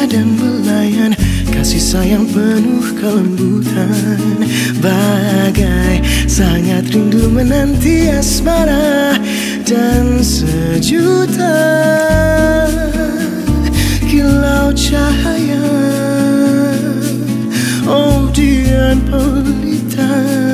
dan belayan, kasih sayang penuh kelembutan. Bagai sangat rindu menanti asmara dan sejuta kilau cahaya. Oh dian pelita,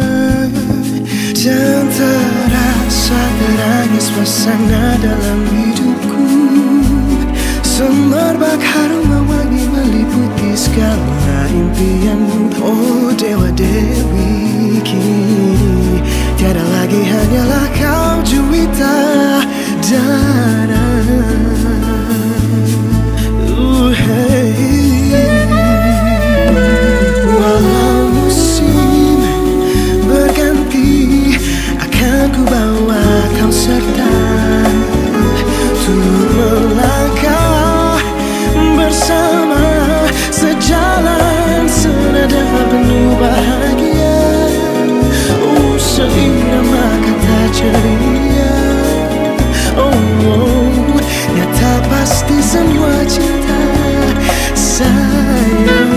dan terasa terangnya suasana dalam hidupku. Semerbak harum mewangi meliputi segala impianmu. Oh Dewa Dewi, kini tiada lagi hanyalah kau Juwita Dara. Hey. Walau musim berganti, akan ku bawa kau serta turut melangkah bersama, sejalan senada penuh bahagia. Oh seirama kata ceria. Oh nyata pasti semua cinta sayang.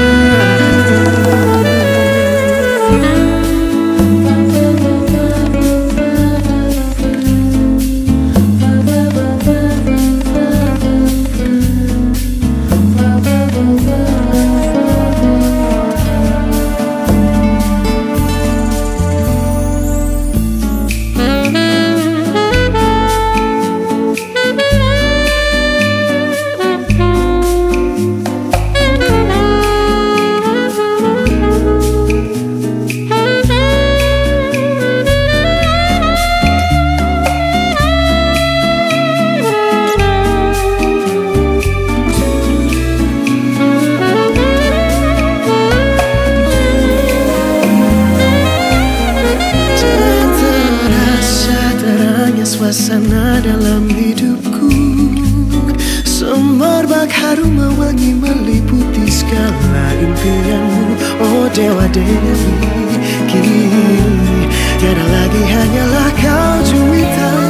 Suasana dalam hidupku, semerbak harum mewangi meliputi segala impianmu. Oh Dewa Dewi, kini tiada lagi hanyalah kau Juwita